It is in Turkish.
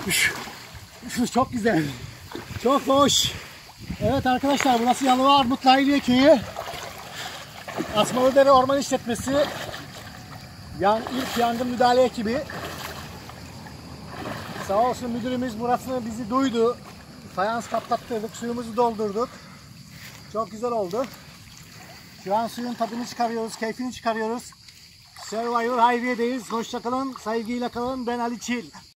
Çok güzel. Çok hoş. Evet arkadaşlar, burası Yalova Armut Lahiliye Köyü. Asmalıdere Orman İşletmesi. İlk yangın müdahale ekibi. Sağ olsun müdürümüz burasını bizi duydu. Fayans kaplattırdık, suyumuzu doldurduk. Çok güzel oldu. Şu an suyun tadını çıkarıyoruz, keyfini çıkarıyoruz. Survivor Highway'deyiz. Hoşça kalın, saygıyla kalın. Ben Ali Çil.